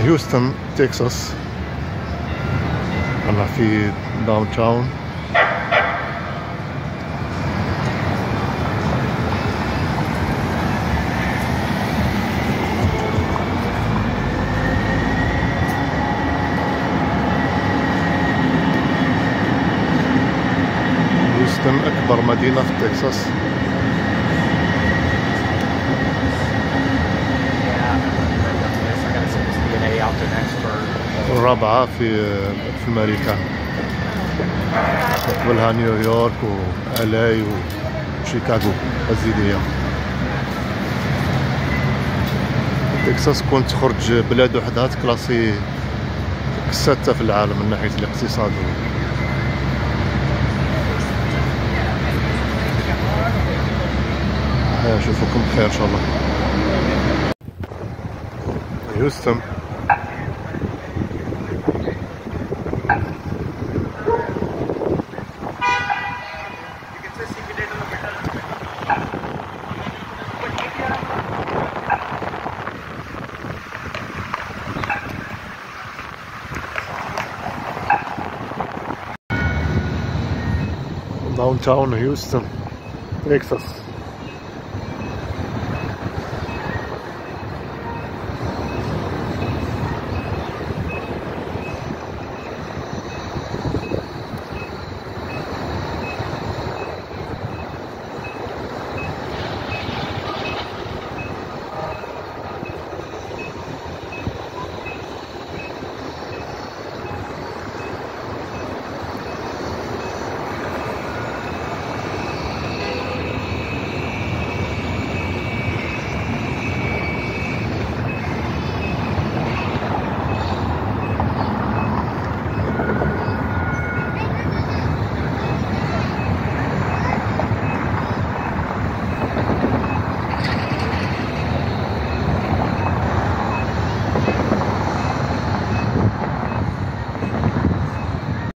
هيوستن تكساس. أنا في داون تاون. هيوستن أكبر مدينة في تكساس. الرابعة في أمريكا، قبلها نيويورك وآلاي وشيكاغو هذه هي. تكساس كنت تخرج بلاد وحدها تكلاسي السادسة في العالم من ناحية الاقتصاد. أشوفكم بخير إن شاء الله. هيوستن داون تاون هيوستن تكساس.